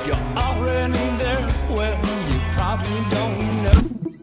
If you're already there, well, you probably don't know.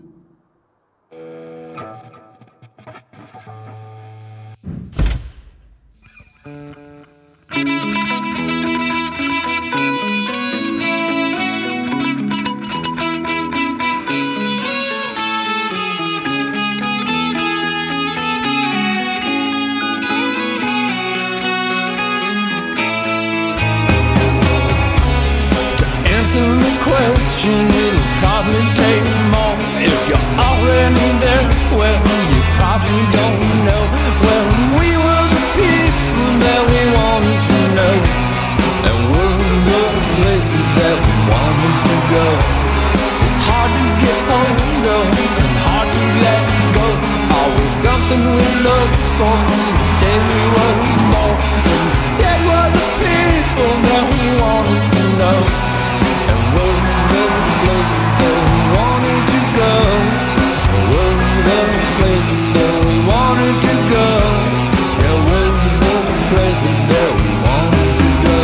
It'll probably take more. If you're already there, well, you probably don't know. Well, we were the people that we wanted to know, and we're the places that we wanted to go. It's hard to get older and hard to let go. Always something we look for from the day we were born. Instead, we're the people that we wanted to know, and we're the places that we wanted to go. We're the places that we wanted to go. Yeah, we're the places that we wanted to go.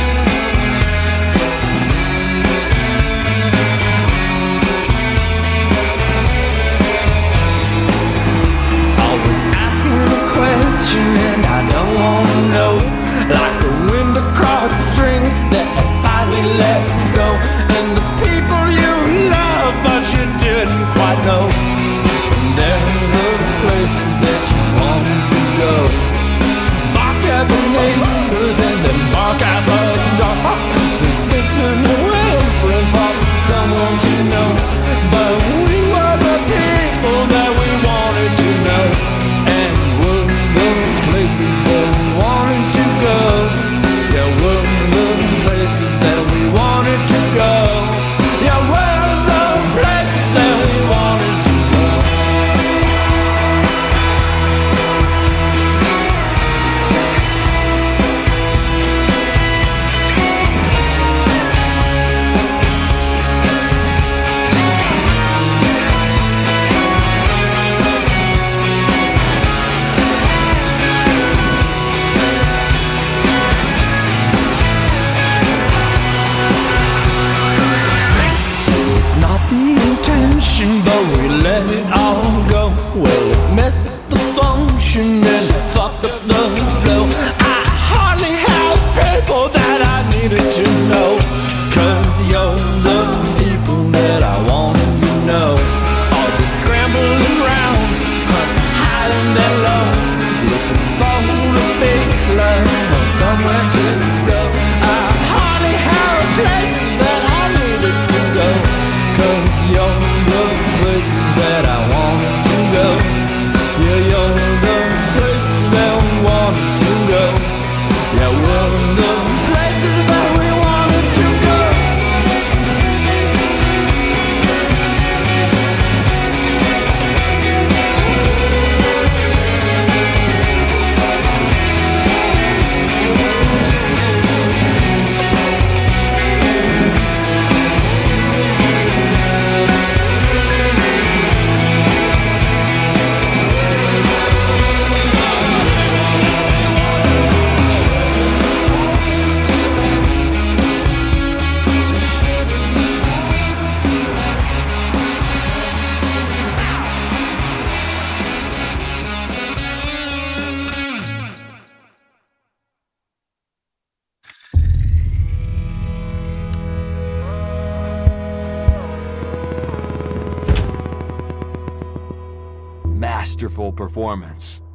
Always asking a question and I don't wanna know. Like the wind across strings that I finally let go. And the people you love but you didn't quite know. And they're the places that you wanted to go. Bark at the neighbors and then bark at the dog. They're sniffing the whimpering for someone to know. But we were the people that we wanted to know, and we're the places that we wanted to go. Yeah, we're the places that we wanted to go. Yeah, we're the places that we wanted to go. It's not the intention, but we let it all go. Well, it messed up the function and fucked up the flow. I hardly have people that I needed to know, 'cause you're the people that I wanted to know. All the scrambling around, high and that low, looking for a baseline or somewhere to go. I hardly have places that I needed to go, 'cause you're the places that I wanted to go. Yeah, you're the places that we wanted to go. Yeah, we're the places that we wanted to go. Masterful performance.